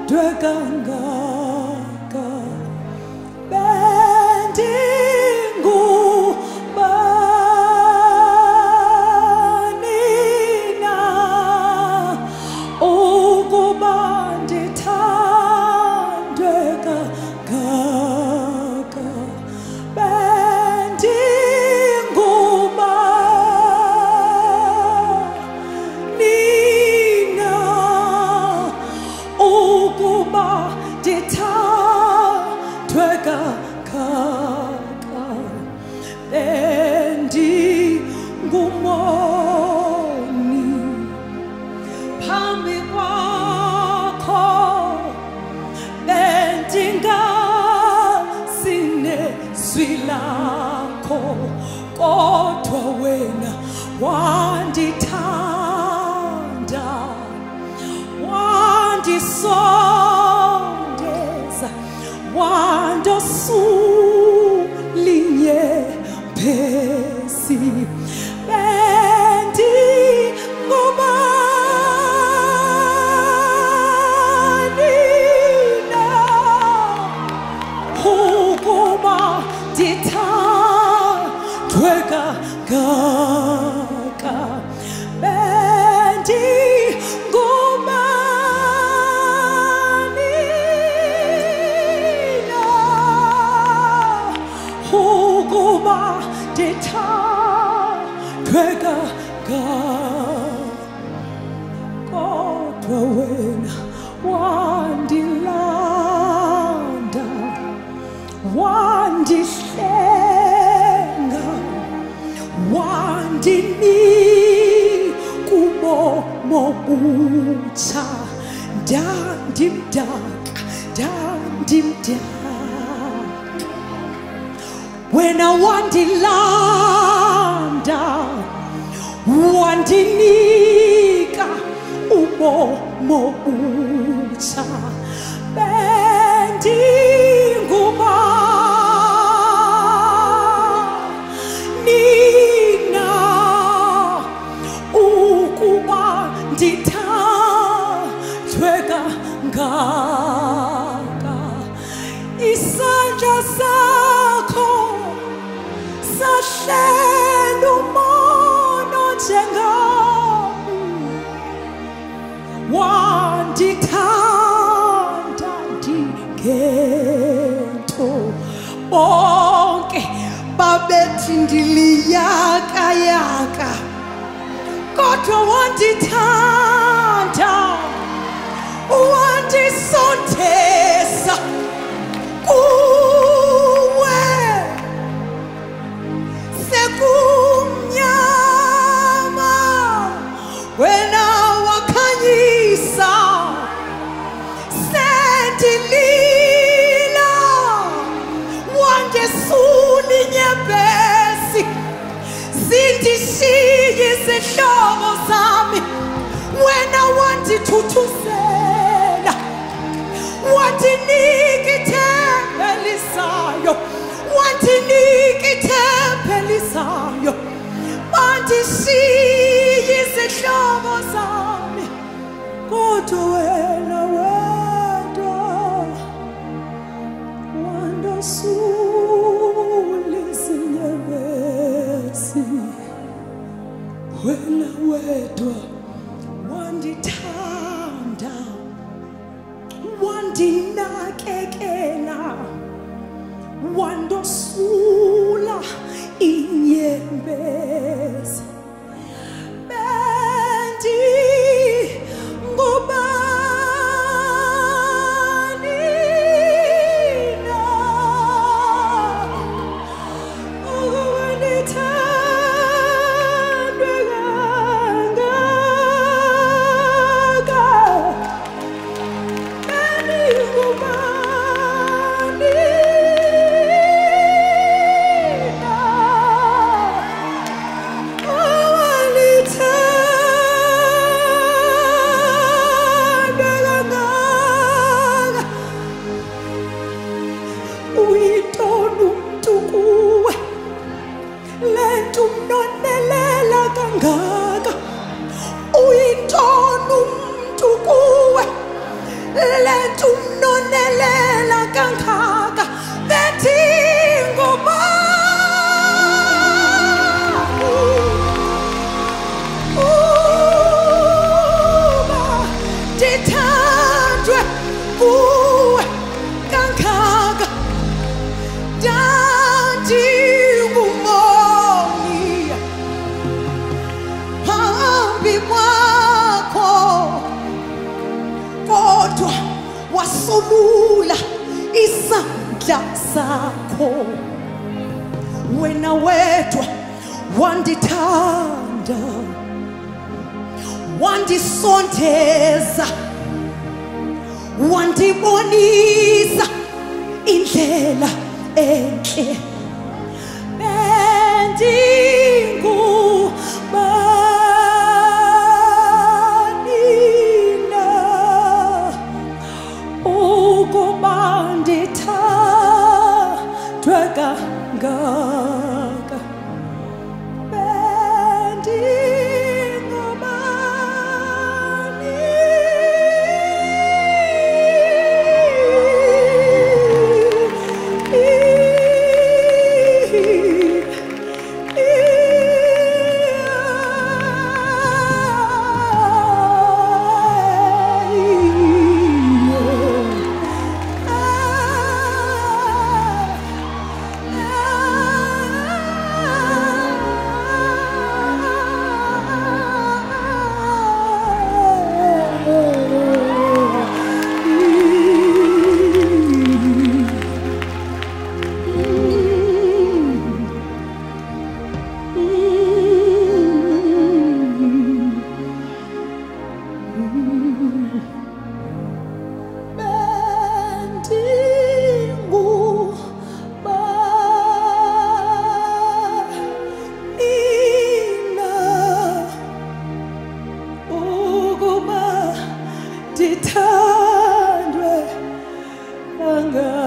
dwekangaka bendingubanina ukuba ndithandwe kangaka bendingubanina ukuba ndithandwe kangaka bendingumoni phambi kwakho bendingasinezwi lakho kodwa wena wandithanda wandisondeza wandosulinye phesi bendingubanina ukuba ndithandwe kangaka bendingubanina ukuba ndithandwe kangaka kodwa wena wandilanda wandihlenga wandinika ubomi obutsha ndandimdaka wena wandilanda wandinika ubomi obutsha bendingubanina ukuba ndithandwe kangaka isandla sakho sahlela umono njengami wandithanda ndingento bonke babethi ndiliyakayaka kodwa wandithanda wandisondeza kuwe sekumnyama wena wakhanyisa sendilila wandesulinyembesi zindishiye izihlobo zami wena wandithuthuzela wandinika ithemba lizayo wandinika ithemba lizayo bandishiye izihlobo zami kodwa wena wedwa wandosula izinyembezi wena wedwa wandithanda wandinakekela wandosula inyembezi bendingubanina ukuba ndithandwe kangaka bendingubanina tunonelela kangaka bethi ngubani uba ndithandwe kuwe kangaka ndandingumoya phambi kwakho kodwa wasolula isandla sakho wena wedwa wandithanda wandisondeza wandibonisa indlela enhle bendingubani na ukuba ndithandwe kangaka ndithandwe kangaka